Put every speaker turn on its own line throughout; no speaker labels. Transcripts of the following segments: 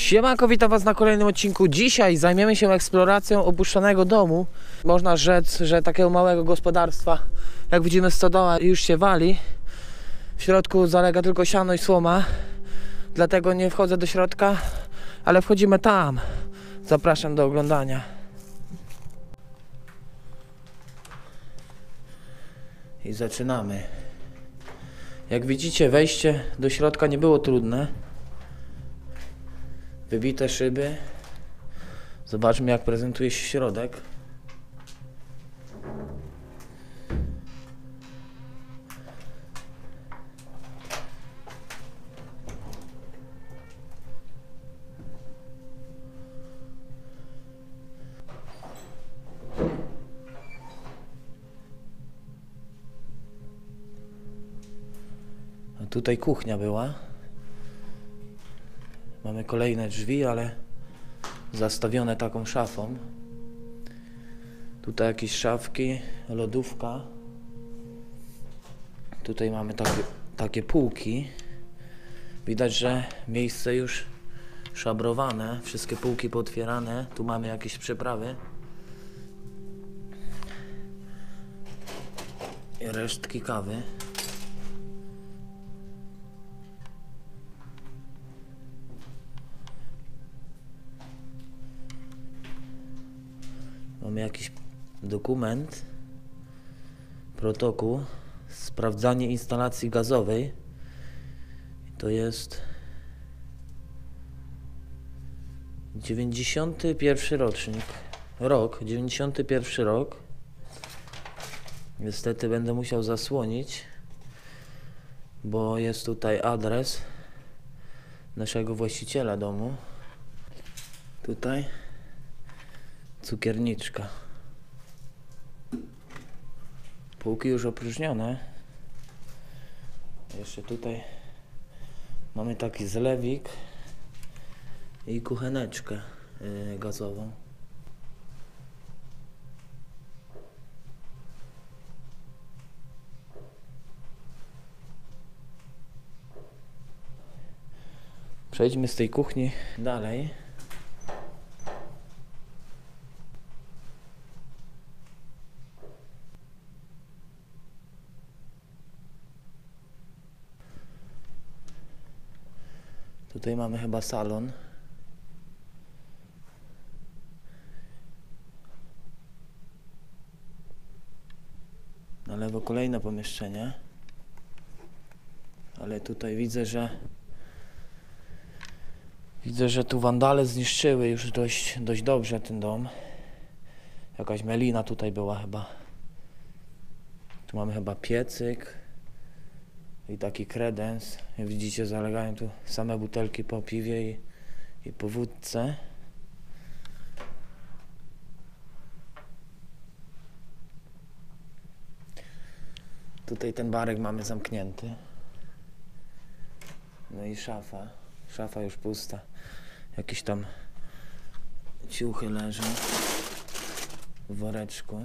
Siemanko, witam was na kolejnym odcinku. Dzisiaj zajmiemy się eksploracją opuszczonego domu. Można rzec, że takiego małego gospodarstwa. Jak widzimy, stodoła już się wali. W środku zalega tylko siano i słoma. Dlatego nie wchodzę do środka, ale wchodzimy tam. Zapraszam do oglądania. I zaczynamy. Jak widzicie, wejście do środka nie było trudne. Wybite szyby. Zobaczmy, jak prezentuje się środek. A tutaj kuchnia była. Mamy kolejne drzwi, ale zastawione taką szafą. Tutaj jakieś szafki, lodówka. Tutaj mamy takie półki. Widać, że miejsce już szabrowane. Wszystkie półki pootwierane. Tu mamy jakieś przyprawy. I resztki kawy. Mamy jakiś dokument, protokół, sprawdzanie instalacji gazowej. To jest 91 rocznik. 91 rok. Niestety będę musiał zasłonić, bo jest tutaj adres naszego właściciela domu. Tutaj cukierniczka. Półki już opróżnione. Jeszcze tutaj mamy taki zlewik i kucheneczkę gazową. Przejdźmy z tej kuchni dalej. Tutaj mamy chyba salon. Na lewo kolejne pomieszczenie. Ale tutaj widzę, że tu wandale zniszczyły już dość dobrze ten dom. Jakaś melina tutaj była chyba. Tu mamy chyba piecyk. I taki kredens. Jak widzicie, zalegają tu same butelki po piwie i po wódce. Tutaj ten barek mamy zamknięty. No i szafa. Szafa już pusta. Jakieś tam ciuchy leżą w woreczku.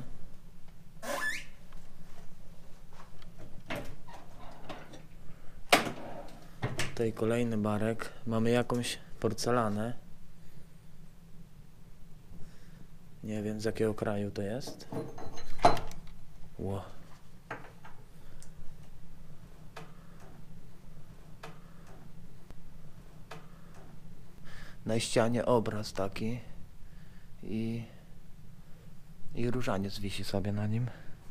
Tutaj kolejny barek. Mamy jakąś porcelanę. Nie wiem, z jakiego kraju to jest. Wow. Na ścianie obraz taki i różaniec wisi sobie na nim.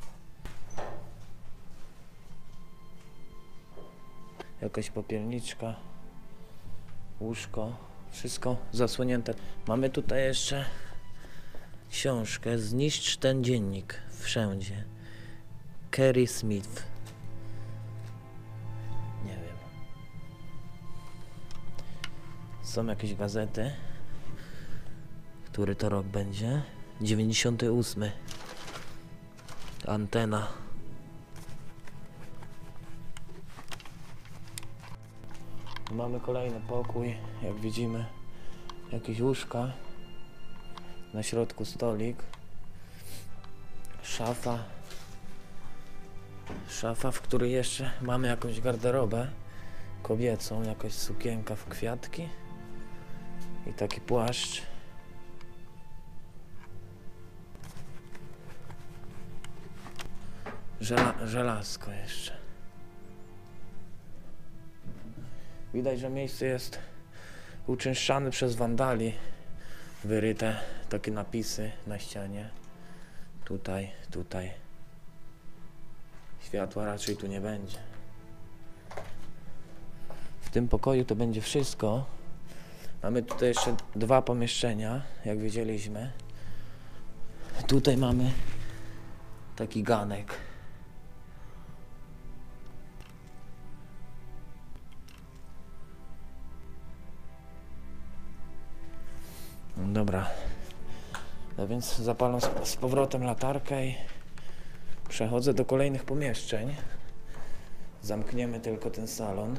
Jakaś popielniczka, łóżko, wszystko zasłonięte. Mamy tutaj jeszcze książkę Zniszcz ten dziennik wszędzie. Kerry Smith. Nie wiem. Są jakieś gazety. Który to rok będzie? 98. Antena. Mamy kolejny pokój, jak widzimy, jakieś łóżka, na środku stolik, szafa, w której jeszcze mamy jakąś garderobę kobiecą, jakaś sukienka w kwiatki. I taki płaszcz. Żelazko jeszcze. Widać, że miejsce jest uczęszczane przez wandali. Wyryte takie napisy na ścianie. Tutaj, tutaj. Światła raczej tu nie będzie. W tym pokoju to będzie wszystko. Mamy tutaj jeszcze 2 pomieszczenia, jak widzieliśmy. Tutaj mamy taki ganek. Dobra. No więc zapalam z powrotem latarkę i przechodzę do kolejnych pomieszczeń. Zamkniemy tylko ten salon.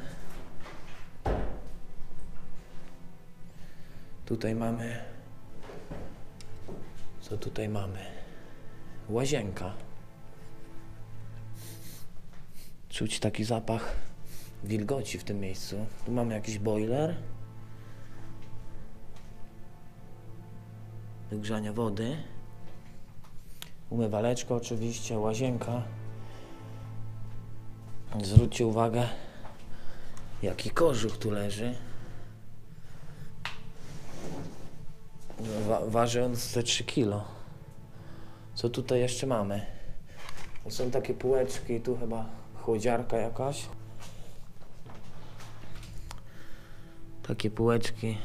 Tutaj mamy... Co tutaj mamy? Łazienka. Czuć taki zapach wilgoci w tym miejscu. Tu mamy jakiś boiler. Do grzania wody. Umywaleczko oczywiście, łazienka. Zwróćcie uwagę, jaki kożuch tu leży. Waży on ze 3 kilo. Co tutaj jeszcze mamy? To są takie półeczki, tu chyba chłodziarka jakaś. Takie półeczki.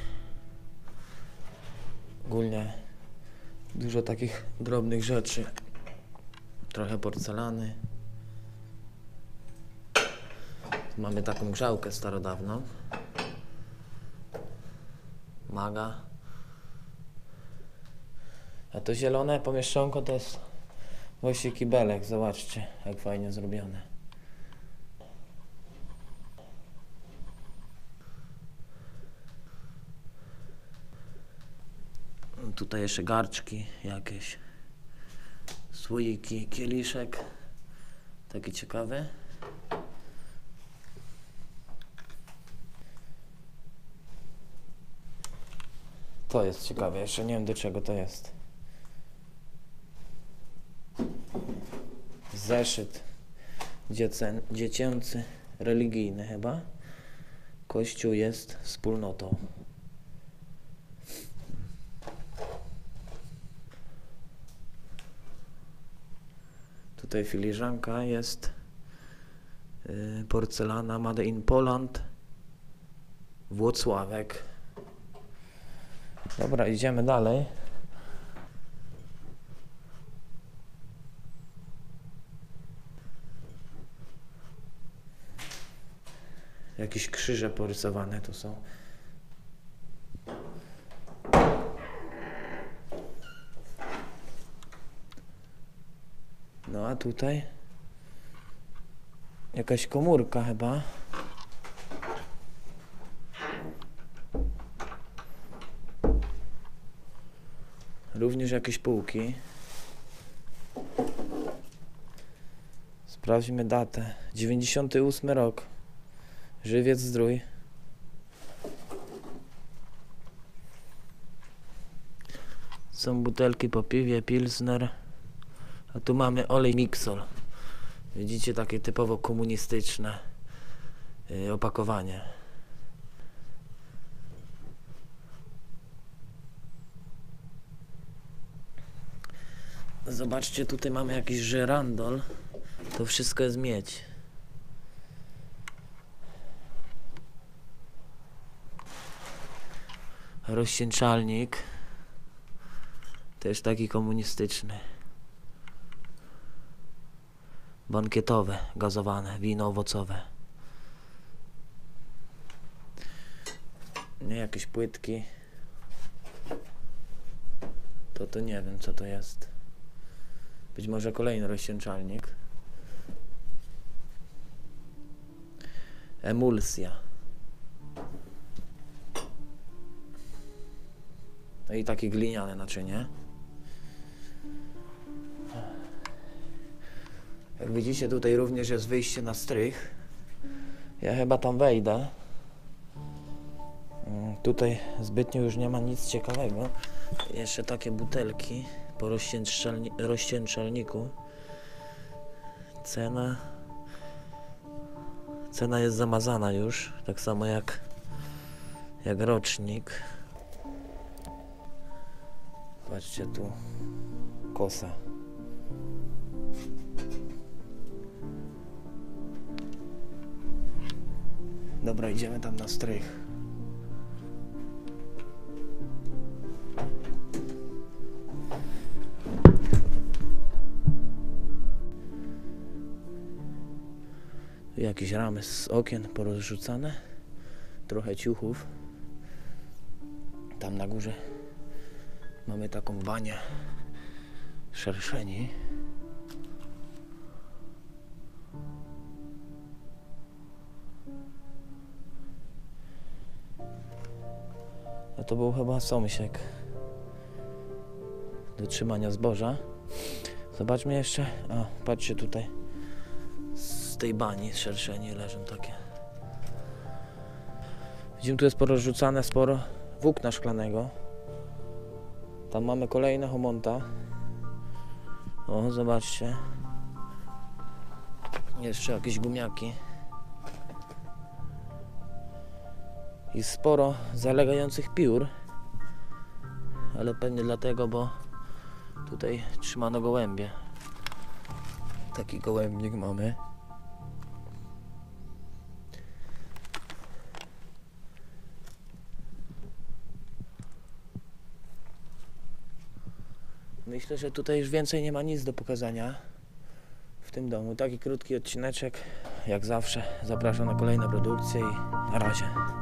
Ogólnie dużo takich drobnych rzeczy. Trochę porcelany. Tu mamy taką grzałkę starodawną. Maga. A to zielone pomieszczonko to jest właśnie kibelek. Zobaczcie, jak fajnie zrobione. Tutaj jeszcze garczki jakieś. Słoiki, kieliszek. Taki ciekawy. To jest ciekawe, jeszcze nie wiem do czego to jest. Zeszyt dziecięcy, religijny chyba. Kościół jest wspólnotą. Tutaj filiżanka jest porcelana Made in Poland, Włocławek. Dobra, idziemy dalej. Jakieś krzyże porysowane tu są. No a tutaj jakaś komórka chyba. Również jakieś półki. Sprawdźmy datę. 98 rok. Żywiec-Zdrój. Są butelki po piwie, pilsner. A tu mamy olej Miksol. Widzicie, takie typowo komunistyczne opakowanie. Zobaczcie, tutaj mamy jakiś żyrandol. To wszystko jest miedź. Rozcieńczalnik. Też taki komunistyczny. Bankietowe, gazowane, wino owocowe. Nie, jakieś płytki. To nie wiem, co to jest. Być może kolejny rozcieńczalnik. Emulsja. No i takie gliniane naczynie. Jak widzicie, tutaj również jest wyjście na strych. Ja chyba tam wejdę. Tutaj zbytnio już nie ma nic ciekawego. Jeszcze takie butelki po rozcieńczalniku. Cena jest zamazana już, tak samo jak rocznik. Patrzcie tu, kosa. Dobra, idziemy tam na strych. Jakieś ramy z okien porozrzucane. Trochę ciuchów. Tam na górze mamy taką banię szerszeni. A to był chyba somsiek do trzymania zboża. Zobaczmy jeszcze. O, patrzcie tutaj. Z tej bani szerszeni leżą takie. Widzimy, tu jest porozrzucane sporo włókna szklanego. Tam mamy kolejne homonta. O, zobaczcie. Jeszcze jakieś gumiaki. I sporo zalegających piór. Ale pewnie dlatego, bo tutaj trzymano gołębie. Taki gołębnik mamy. Myślę, że tutaj już więcej nie ma nic do pokazania w tym domu. Taki krótki odcineczek, jak zawsze. Zapraszam na kolejne produkcje i na razie.